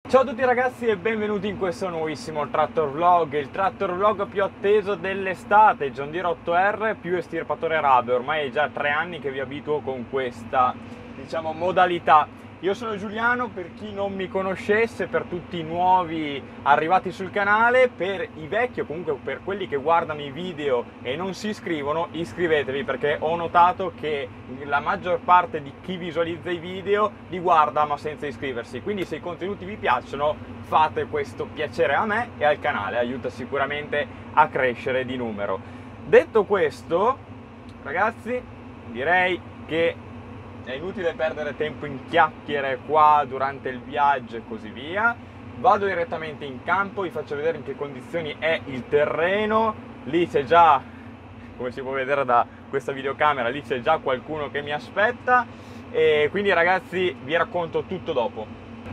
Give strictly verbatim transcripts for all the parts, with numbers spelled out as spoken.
Ciao a tutti ragazzi e benvenuti in questo nuovissimo Tractor Vlog, il Tractor Vlog più atteso dell'estate, John Deere otto R più estirpatore Rabe. Ormai è già tre anni che vi abituo con questa, diciamo, modalità. Io sono Giuliano, per chi non mi conoscesse, per tutti i nuovi arrivati sul canale, per i vecchi o comunque per quelli che guardano i video e non si iscrivono, iscrivetevi, perché ho notato che la maggior parte di chi visualizza i video li guarda ma senza iscriversi. Quindi se i contenuti vi piacciono, fate questo piacere a me e al canale, aiuta sicuramente a crescere di numero. Detto questo, ragazzi, direi che è inutile perdere tempo in chiacchiere qua durante il viaggio e così via. Vado direttamente in campo, vi faccio vedere in che condizioni è il terreno. Lì c'è già, come si può vedere da questa videocamera, lì c'è già qualcuno che mi aspetta, e quindi ragazzi vi racconto tutto dopo.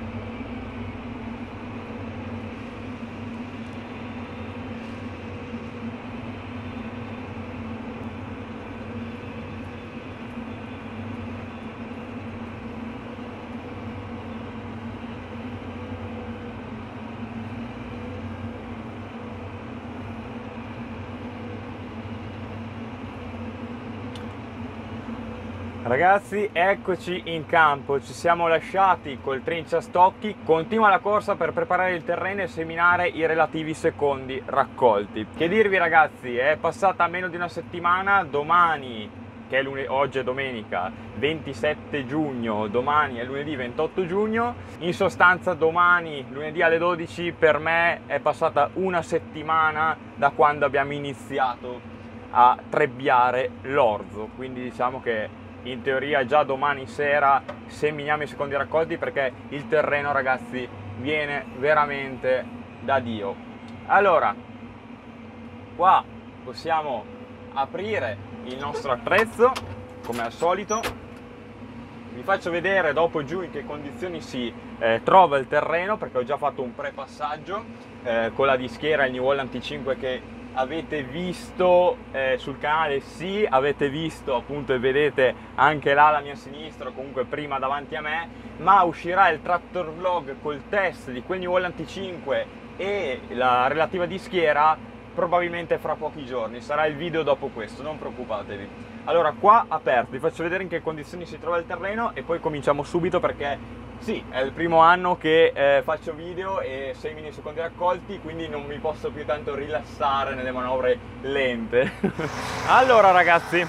Ragazzi, eccoci in campo, ci siamo lasciati col trinciastocchi, continua la corsa per preparare il terreno e seminare i relativi secondi raccolti. Che dirvi ragazzi, è passata meno di una settimana, domani, che è lunedì, oggi è domenica ventisette giugno, domani è lunedì ventotto giugno, in sostanza domani, lunedì alle dodici, per me è passata una settimana da quando abbiamo iniziato a trebbiare l'orzo, quindi diciamo che in teoria già domani sera seminiamo i secondi raccolti, perché il terreno ragazzi viene veramente da Dio. Allora, qua possiamo aprire il nostro attrezzo come al solito. Vi faccio vedere dopo giù in che condizioni si eh, trova il terreno, perché ho già fatto un pre-passaggio eh, con la dischiera e il New Holland T cinque che avete visto eh, sul canale. Sì, avete visto appunto e vedete anche là alla mia sinistra, comunque prima davanti a me, ma uscirà il Tractor Vlog col test di quel New Holland T cinque e la relativa dischiera probabilmente fra pochi giorni, sarà il video dopo questo, non preoccupatevi. Allora, qua aperto, vi faccio vedere in che condizioni si trova il terreno e poi cominciamo subito, perché sì, è il primo anno che eh, faccio video e semini i secondi raccolti, quindi non mi posso più tanto rilassare nelle manovre lente. Allora ragazzi,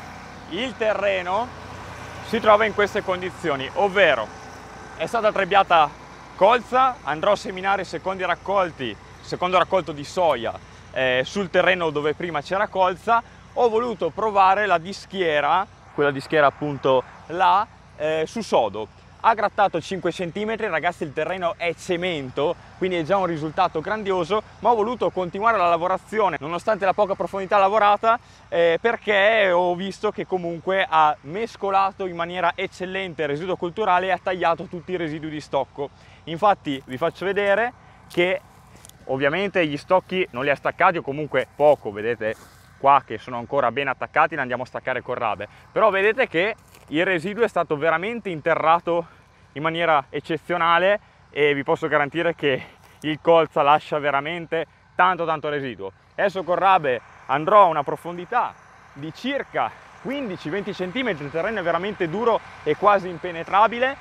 il terreno si trova in queste condizioni, ovvero è stata trebbiata colza, andrò a seminare i secondi raccolti, secondo raccolto di soia eh, sul terreno dove prima c'era colza. Ho voluto provare la dischiera, quella dischiera appunto là, eh, su sodo. Ha grattato cinque centimetri, ragazzi, il terreno è cemento, quindi è già un risultato grandioso, ma ho voluto continuare la lavorazione nonostante la poca profondità lavorata, eh, perché ho visto che comunque ha mescolato in maniera eccellente il residuo culturale e ha tagliato tutti i residui di stocco. Infatti vi faccio vedere che ovviamente gli stocchi non li ha staccati, o comunque poco, vedete qua che sono ancora ben attaccati, li andiamo a staccare col rabe, però vedete che il residuo è stato veramente interrato in maniera eccezionale e vi posso garantire che il colza lascia veramente tanto tanto residuo. Adesso col rabe andrò a una profondità di circa quindici venti centimetri, il terreno è veramente duro e quasi impenetrabile,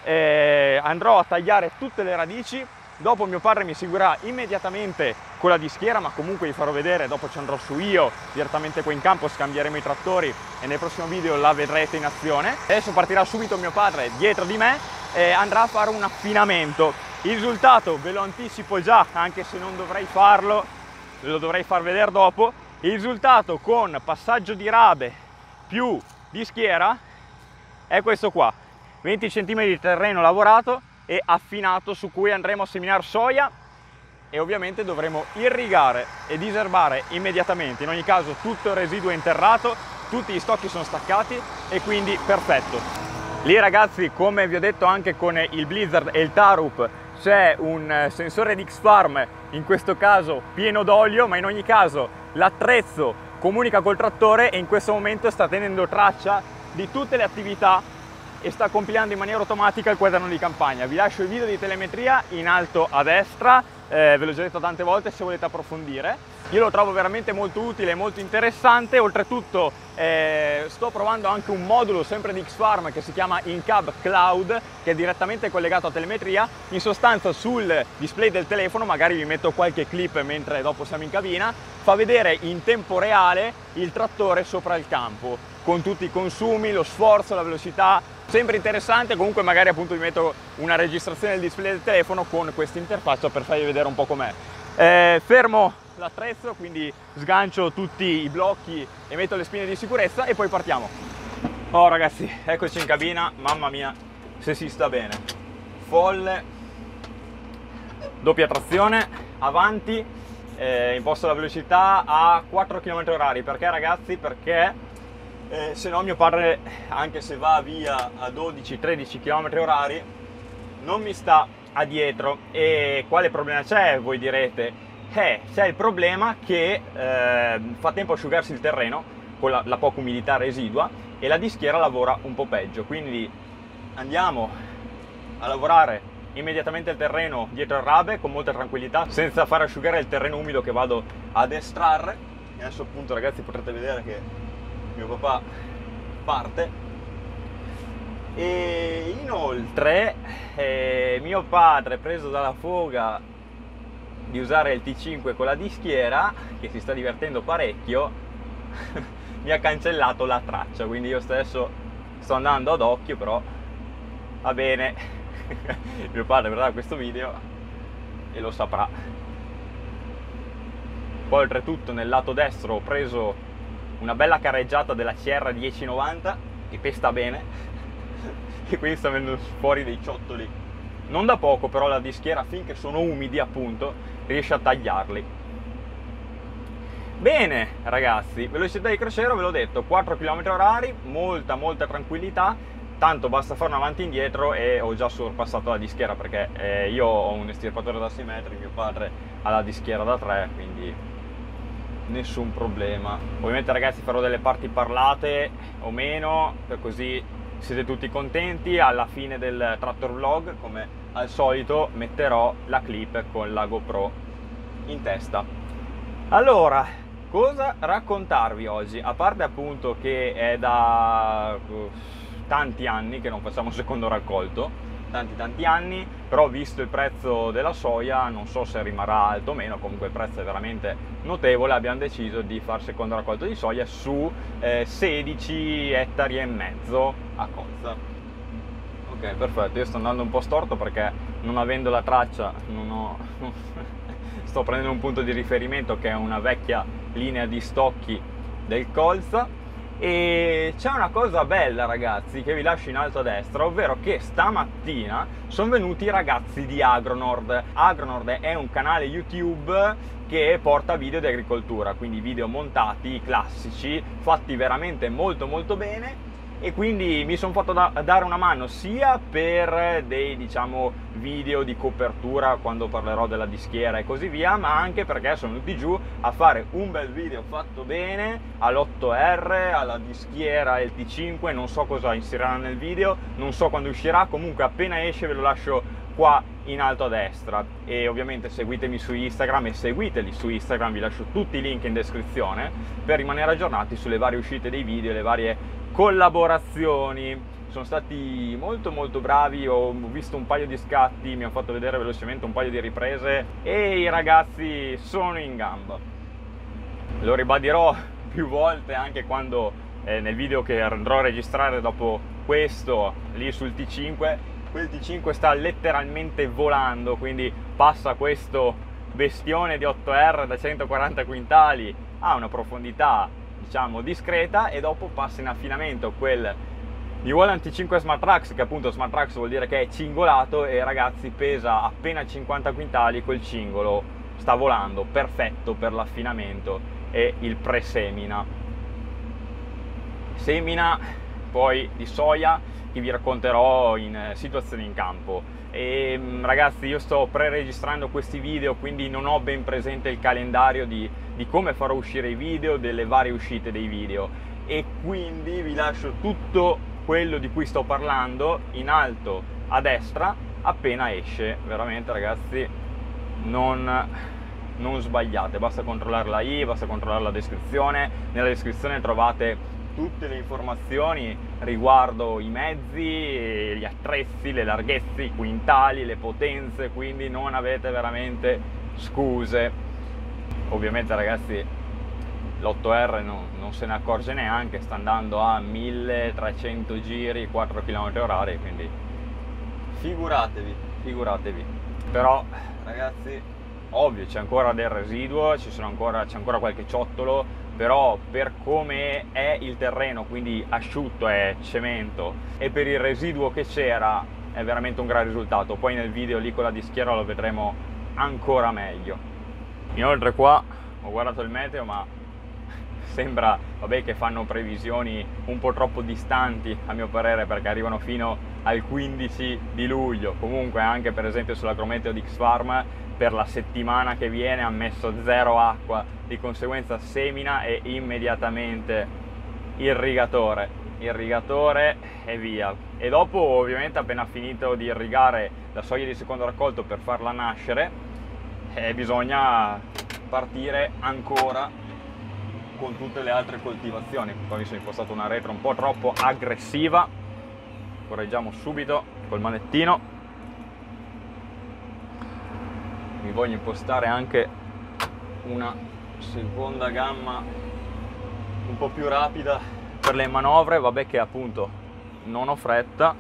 eh, andrò a tagliare tutte le radici. Dopo mio padre mi seguirà immediatamente con la dischiera, ma comunque vi farò vedere, dopo ci andrò su io direttamente qua in campo, scambieremo i trattori e nel prossimo video la vedrete in azione. Adesso partirà subito mio padre dietro di me e andrà a fare un affinamento. Il risultato ve lo anticipo già, anche se non dovrei farlo, ve lo dovrei far vedere dopo. Il risultato con passaggio di rabe più dischiera è questo qua: venti centimetri di terreno lavorato e affinato, su cui andremo a seminare soia e ovviamente dovremo irrigare e diserbare immediatamente. In ogni caso tutto il residuo è interrato, tutti gli stocchi sono staccati e quindi perfetto. Lì ragazzi, come vi ho detto anche con il Blizzard e il Tarup, c'è un sensore di X-Farm, in questo caso pieno d'olio, ma in ogni caso l'attrezzo comunica col trattore e in questo momento sta tenendo traccia di tutte le attività e sta compilando in maniera automatica il quaderno di campagna. Vi lascio il video di telemetria in alto a destra, eh, ve l'ho già detto tante volte se volete approfondire. Io lo trovo veramente molto utile e molto interessante. Oltretutto eh, sto provando anche un modulo sempre di X-Farm che si chiama InCab Cloud, che è direttamente collegato a telemetria. In sostanza sul display del telefono, magari vi metto qualche clip mentre dopo siamo in cabina, fa vedere in tempo reale il trattore sopra il campo, con tutti i consumi, lo sforzo, la velocità. Sempre interessante. Comunque magari appunto vi metto una registrazione del display del telefono con questa interfaccia per farvi vedere un po' com'è. Eh, fermo l'attrezzo, quindi sgancio tutti i blocchi e metto le spine di sicurezza e poi partiamo. Oh ragazzi, eccoci in cabina, mamma mia se si sta bene. Folle, doppia trazione, avanti, eh, imposto la velocità a quattro chilometri orari. Perché ragazzi? Perché eh, se no mio padre, anche se va via a dodici tredici chilometri orari, non mi sta a dietro. E quale problema c'è, voi direte? Eh, c'è il problema che eh, fa tempo a asciugarsi il terreno con la, la poca umidità residua e la dischiera lavora un po' peggio, quindi andiamo a lavorare immediatamente il terreno dietro il rabe con molta tranquillità, senza far asciugare il terreno umido che vado ad estrarre. E adesso appunto ragazzi potrete vedere che mio papà parte. E inoltre eh, mio padre, preso dalla foga di usare il T cinque con la dischiera, che si sta divertendo parecchio, mi ha cancellato la traccia, quindi io stesso sto andando ad occhio, però va bene. Mio padre vedrà questo video e lo saprà. Poi oltretutto nel lato destro ho preso una bella carreggiata della C R dieci novanta che pesta bene e quindi sta venendo fuori dei ciottoli non da poco, però la dischiera finché sono umidi appunto riesce a tagliarli. Bene ragazzi, velocità di crociera ve l'ho detto, quattro chilometri orari, molta molta tranquillità, tanto basta fare un avanti e indietro e ho già sorpassato la dischiera, perché eh, io ho un estirpatore da sei metri, mio padre ha la dischiera da tre, quindi nessun problema. Ovviamente ragazzi farò delle parti parlate o meno, per così siete tutti contenti. Alla fine del tractor vlog, come al solito, metterò la clip con la GoPro in testa. Allora, cosa raccontarvi oggi? A parte appunto che è da tanti anni che non facciamo secondo raccolto, tanti tanti anni, però visto il prezzo della soia, non so se rimarrà alto o meno, comunque il prezzo è veramente notevole, abbiamo deciso di fare secondo raccolto di soia su eh, sedici ettari e mezzo a colza. Ok, perfetto, io sto andando un po' storto perché non avendo la traccia non ho... sto prendendo un punto di riferimento che è una vecchia linea di stocchi del colza. E c'è una cosa bella ragazzi che vi lascio in alto a destra, ovvero che stamattina sono venuti i ragazzi di Agronord. Agronord è un canale YouTube che porta video di agricoltura, quindi video montati, classici, fatti veramente molto molto bene, e quindi mi sono fatto da, dare una mano sia per dei diciamo video di copertura quando parlerò della dischiera e così via, ma anche perché sono venuti giù a fare un bel video fatto bene all'otto R, alla dischiera e il T cinque. Non so cosa inseriranno nel video, non so quando uscirà, comunque appena esce ve lo lascio qua in alto a destra. E ovviamente seguitemi su Instagram e seguiteli su Instagram, vi lascio tutti i link in descrizione per rimanere aggiornati sulle varie uscite dei video, le varie collaborazioni. Sono stati molto molto bravi, ho visto un paio di scatti, mi hanno fatto vedere velocemente un paio di riprese e i ragazzi sono in gamba. Lo ribadirò più volte anche quando eh, nel video che andrò a registrare dopo questo lì sul T cinque, quel T cinque sta letteralmente volando, quindi passa questo bestione di otto R da centoquaranta quintali a una profondità diciamo discreta e dopo passa in affinamento quel di Wallan T cinque Smart Trax, che appunto Smart Trax vuol dire che è cingolato, e ragazzi pesa appena cinquanta quintali, quel cingolo sta volando, perfetto per l'affinamento e il presemina. Semina poi di soia che vi racconterò in situazioni in campo. E ragazzi, io sto pre-registrando questi video, quindi non ho ben presente il calendario di, di come farò uscire i video, delle varie uscite dei video, e quindi vi lascio tutto quello di cui sto parlando, in alto a destra appena esce. Veramente ragazzi, non, non sbagliate, basta controllare la i, basta controllare la descrizione. Nella descrizione trovate tutte le informazioni riguardo i mezzi, gli attrezzi, le larghezze, i quintali, le potenze, quindi non avete veramente scuse. Ovviamente ragazzi l'otto R no, non se ne accorge neanche, sta andando a milletrecento giri, quattro chilometri orari, quindi figuratevi, figuratevi. Però ragazzi, ovvio c'è ancora del residuo, ci sono ancora, c'è ancora qualche ciottolo, però per come è il terreno, quindi asciutto, è cemento, e per il residuo che c'era è veramente un gran risultato. Poi nel video lì con la dischiera lo vedremo ancora meglio. Inoltre qua ho guardato il meteo, ma sembra, vabbè, che fanno previsioni un po' troppo distanti a mio parere, perché arrivano fino al quindici di luglio. Comunque anche per esempio sull'agrometeo di X-Farm per la settimana che viene ha messo zero acqua, di conseguenza semina e immediatamente irrigatore irrigatore e via. E dopo ovviamente appena finito di irrigare la soia di secondo raccolto per farla nascere, eh, bisogna partire ancora con tutte le altre coltivazioni. Poi mi sono impostato una retro un po' troppo aggressiva, correggiamo subito col manettino. Mi voglio impostare anche una seconda gamma un po' più rapida per le manovre, vabbè che appunto non ho fretta,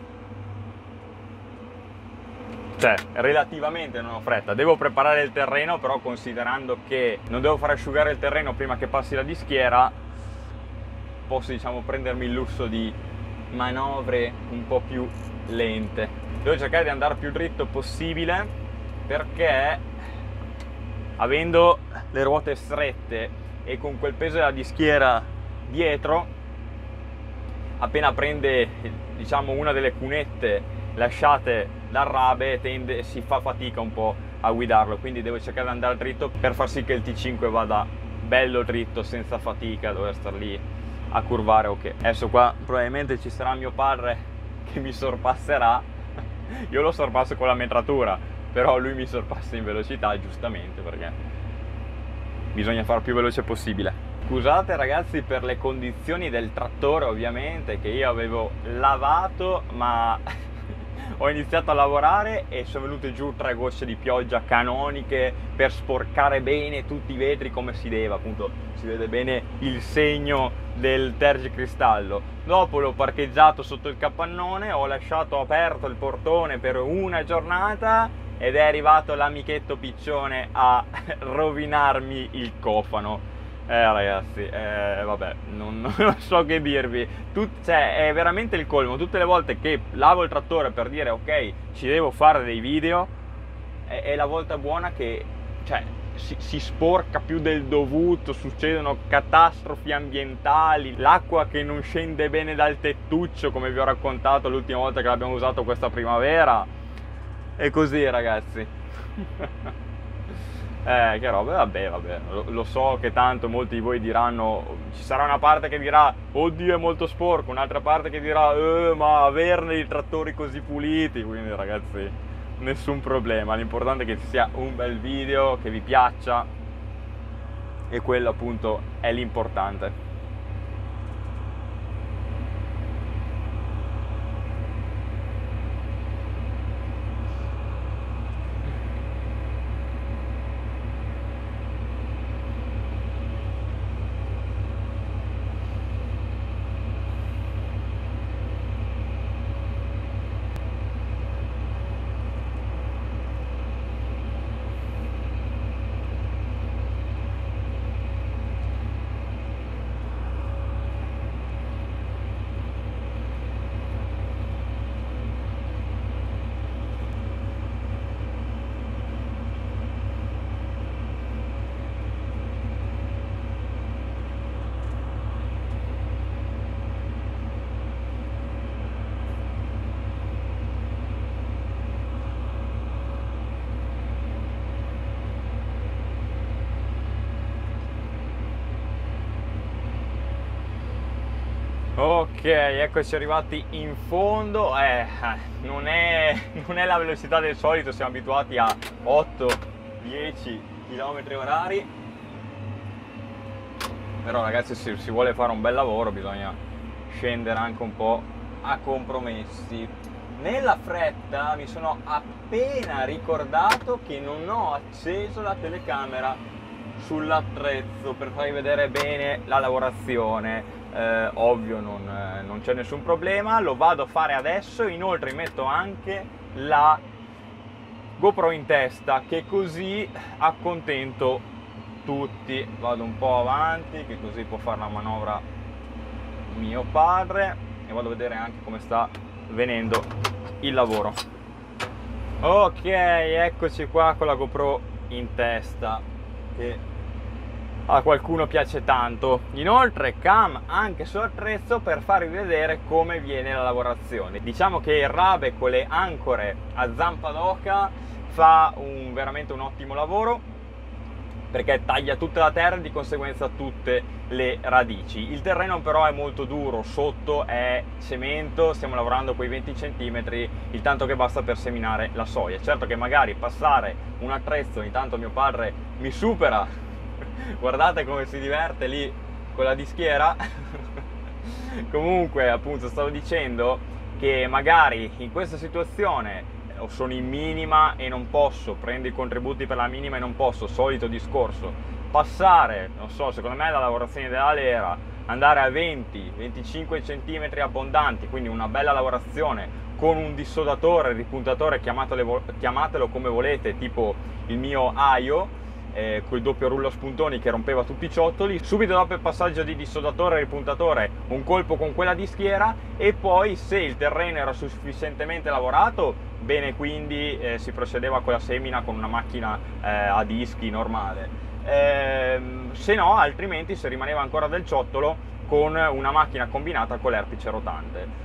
cioè relativamente non ho fretta, devo preparare il terreno, però considerando che non devo far asciugare il terreno prima che passi la dischiera, posso diciamo prendermi il lusso di manovre un po' più lente. Devo cercare di andare più dritto possibile, perché avendo le ruote strette e con quel peso della dischiera dietro, appena prende diciamo una delle cunette lasciate dal rabe tende, si fa fatica un po' a guidarlo, quindi devo cercare di andare dritto per far sì che il T cinque vada bello dritto senza fatica, dover star lì a curvare. Ok, adesso qua probabilmente ci sarà mio padre che mi sorpasserà, io lo sorpasso con la metratura, però lui mi sorpassa in velocità, giustamente, perché bisogna far più veloce possibile. Scusate ragazzi per le condizioni del trattore, ovviamente, che io avevo lavato, ma ho iniziato a lavorare e sono venute giù tre gocce di pioggia canoniche per sporcare bene tutti i vetri come si deve, appunto si vede bene il segno del tergicristallo. Dopo l'ho parcheggiato sotto il capannone, ho lasciato aperto il portone per una giornata ed è arrivato l'amichetto piccione a rovinarmi il cofano. Eh ragazzi, eh, vabbè, non, non so che dirvi. Tut, cioè, è veramente il colmo. Tutte le volte che lavo il trattore per dire ok, ci devo fare dei video, è, è la volta buona che cioè, si, si sporca più del dovuto, succedono catastrofi ambientali, l'acqua che non scende bene dal tettuccio, come vi ho raccontato l'ultima volta che l'abbiamo usato questa primavera. E così ragazzi. Eh, che roba, vabbè, vabbè, lo, lo so che tanto molti di voi diranno, ci sarà una parte che dirà, oddio è molto sporco, un'altra parte che dirà, eh, ma averne i trattori così puliti, quindi ragazzi, nessun problema, l'importante è che ci sia un bel video, che vi piaccia, e quello appunto è l'importante. Ok, eccoci arrivati in fondo. eh, non, è, non è la velocità del solito, siamo abituati a otto dieci chilometri orari, però ragazzi, se si vuole fare un bel lavoro bisogna scendere anche un po' a compromessi. Nella fretta mi sono appena ricordato che non ho acceso la telecamera sull'attrezzo per farvi vedere bene la lavorazione. Eh, ovvio, non, eh, non c'è nessun problema, lo vado a fare adesso. Inoltre metto anche la GoPro in testa, che così accontento tutti. Vado un po' avanti, che così può fare la manovra mio padre, e vado a vedere anche come sta venendo il lavoro. Ok, eccoci qua con la GoPro in testa, che a qualcuno piace tanto. Inoltre cam anche sull'attrezzo per farvi vedere come viene la lavorazione. Diciamo che il Rabe con le ancore a zampa d'oca fa un, veramente un ottimo lavoro, perché taglia tutta la terra e di conseguenza tutte le radici. Il terreno però è molto duro, sotto è cemento, stiamo lavorando quei venti centimetri, il tanto che basta per seminare la soia. Certo che magari passare un attrezzo, intanto mio padre mi supera, guardate come si diverte lì con la dischiera. Comunque, appunto, stavo dicendo che magari in questa situazione sono in minima e non posso, prendo i contributi per la minima e non posso, solito discorso, passare, non so, secondo me la lavorazione ideale era andare a venti venticinque centimetri abbondanti, quindi una bella lavorazione con un dissodatore, ripuntatore, chiamatelo, chiamatelo come volete, tipo il mio Aio, eh, col doppio rullo a spuntoni che rompeva tutti i ciottoli. Subito dopo il passaggio di dissodatore e ripuntatore un colpo con quella di schiera, e poi se il terreno era sufficientemente lavorato bene, quindi eh, si procedeva con la semina con una macchina eh, a dischi normale, eh, se no altrimenti se rimaneva ancora del ciottolo con una macchina combinata con l'erpice rotante.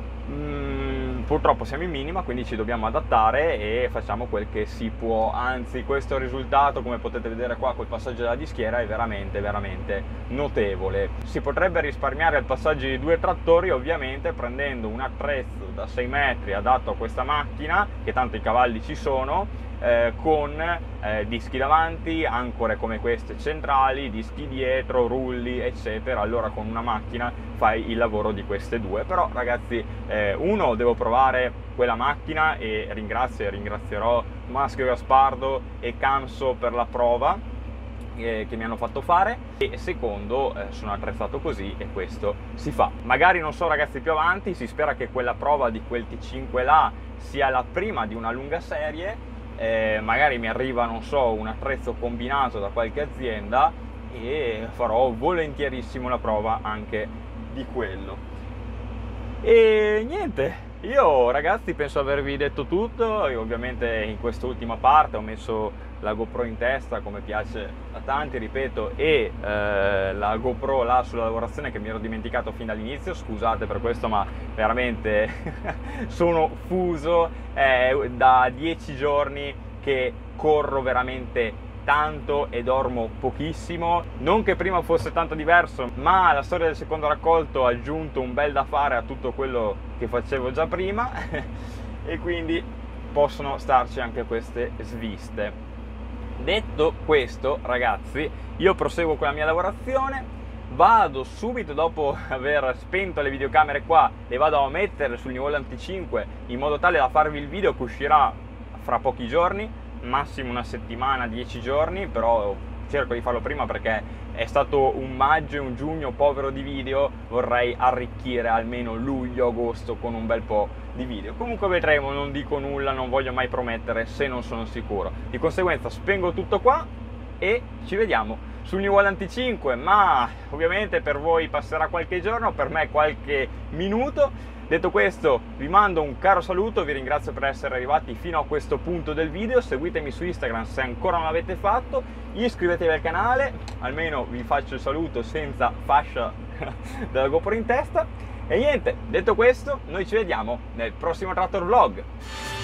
Mm, purtroppo siamo in minima, quindi ci dobbiamo adattare e facciamo quel che si può. Anzi, questo risultato, come potete vedere qua col passaggio della dischiera, è veramente veramente notevole. Si potrebbe risparmiare il passaggio di due trattori, ovviamente prendendo un attrezzo da sei metri adatto a questa macchina, che tanto i cavalli ci sono, eh, con eh, dischi davanti, ancore come queste centrali, dischi dietro, rulli eccetera. Allora con una macchina fai il lavoro di queste due. Però ragazzi, eh, uno, devo provare quella macchina e ringrazio e ringrazierò Maschio Gaspardo e Camso per la prova che mi hanno fatto fare, e secondo, eh, sono attrezzato così e questo si fa. Magari, non so ragazzi, più avanti si spera che quella prova di quel T cinque là sia la prima di una lunga serie, eh, magari mi arriva, non so, un attrezzo combinato da qualche azienda e farò volentierissimo la prova anche di quello. E niente, io ragazzi penso avervi detto tutto. E ovviamente in quest'ultima parte ho messo la GoPro in testa, come piace a tanti, ripeto, e eh, la GoPro là sulla lavorazione, che mi ero dimenticato fin dall'inizio. Scusate per questo, ma veramente sono fuso. È da dieci giorni che corro veramente tanto e dormo pochissimo. Non che prima fosse tanto diverso, ma la storia del secondo raccolto ha aggiunto un bel da fare a tutto quello che facevo già prima e quindi possono starci anche queste sviste. Detto questo ragazzi, io proseguo con la mia lavorazione, vado subito dopo aver spento le videocamere qua, le vado a mettere sul New Holland T cinque in modo tale da farvi il video che uscirà fra pochi giorni, massimo una settimana, dieci giorni, però cerco di farlo prima perché è stato un maggio e un giugno povero di video. Vorrei arricchire almeno luglio, agosto con un bel po' di video. Comunque vedremo, non dico nulla, non voglio mai promettere se non sono sicuro. Di conseguenza spengo tutto qua e ci vediamo sul New Holland T cinque, ma ovviamente per voi passerà qualche giorno, per me qualche minuto. Detto questo, vi mando un caro saluto, vi ringrazio per essere arrivati fino a questo punto del video. Seguitemi su Instagram se ancora non l'avete fatto, iscrivetevi al canale, almeno vi faccio il saluto senza fascia della GoPro in testa. E niente, detto questo, noi ci vediamo nel prossimo Trattor Vlog.